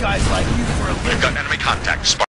guys like you for a living. We've got enemy contact.